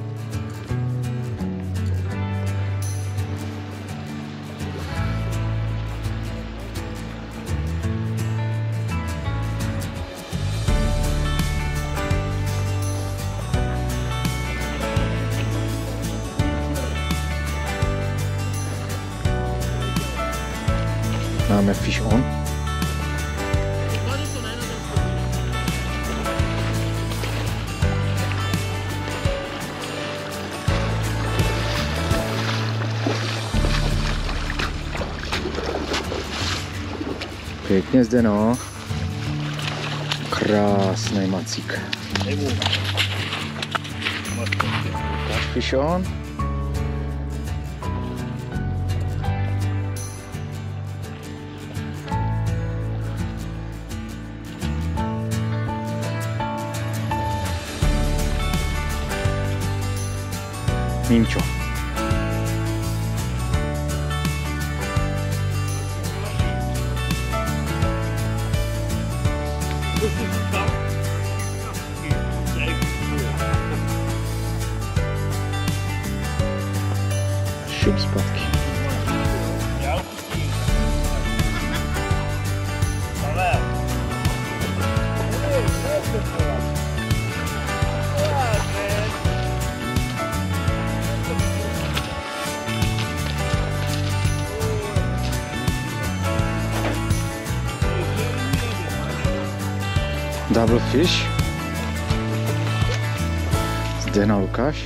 Máme fish on. Pěkně zde, no. Krásný macík. Ukáž fish on. Mímčo. Šup zpátky. Double fish. Zde na Lukáš.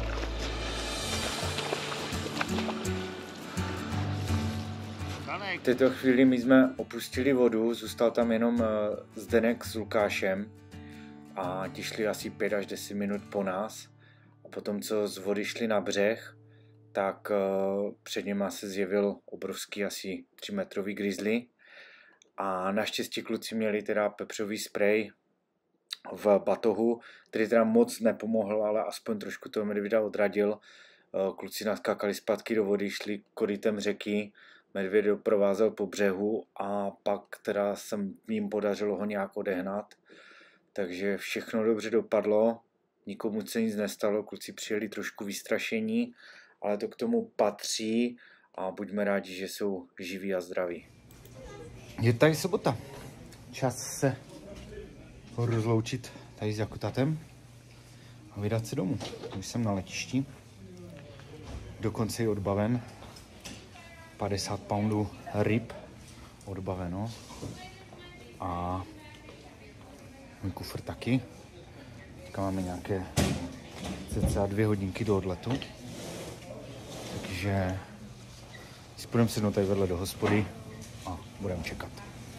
V této chvíli my jsme opustili vodu, zůstal tam jenom Zdeněk s Lukášem a ti šli asi pět až deset minut po nás. A potom, co z vody šli na břeh, tak před nima se zjevil obrovský asi tři metrový grizzly. A naštěstí kluci měli teda pepřový sprej v batohu, který teda moc nepomohl, ale aspoň trošku toho medvěda odradil. Kluci naskákali zpátky do vody, šli korytem řeky, medvěd doprovázel po břehu a pak teda jsem jim podařilo ho nějak odehnat. Takže všechno dobře dopadlo, nikomu se nic nestalo, kluci přijeli trošku vystrašení, ale to k tomu patří a buďme rádi, že jsou živí a zdraví. Je tady sobota. Čas se rozloučit tady s Jakutatem a vydat se domů. Už jsem na letišti, dokonce i odbaven. padesát poundů ryb odbaveno a můj kufr taky. Teďka máme nějaké cca dvě hodinky do odletu, takže si půjdeme sednout tady vedle do hospody a budeme čekat.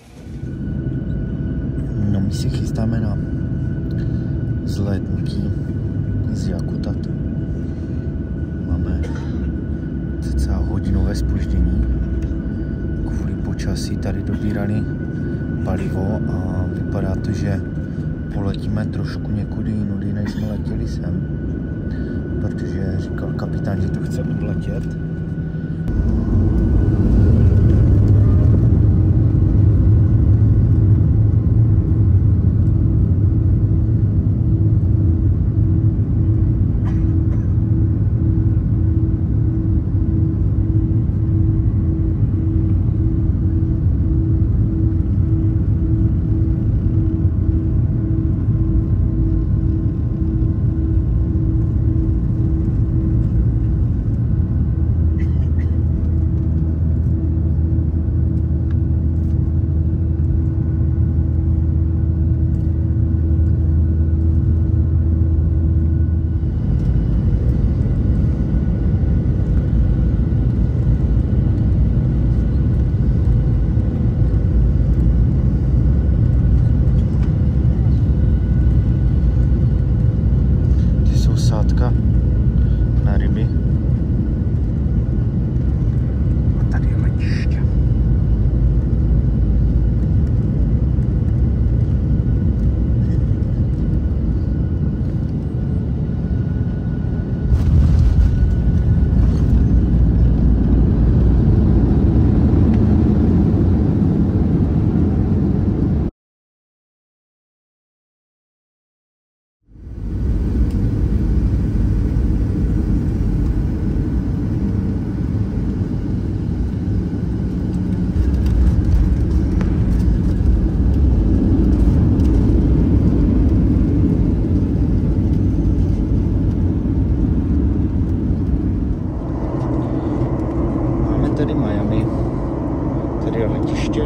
No, my si chystáme na vzlétnutí z Jakutat. Máme cca hodinové zpoždění. Kvůli počasí tady dobírali palivo a vypadá to, že poletíme trošku někudy jinudy, než jsme letěli sem. Protože říkal kapitán, že to chce odletět. Na ryby. A tady je letiště. Tady Miami, tady je letiště.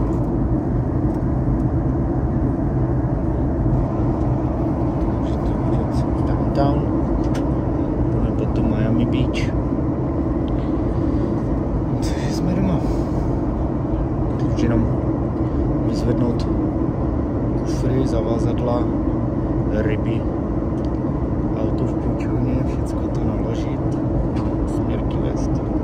Můžete vidět downtown, nebo to Miami Beach. Takže jsme doma. Teď jenom vyzvednout kufry, zavázadla, ryby, auto v půjčovně, všechno to naložit, směrky vést.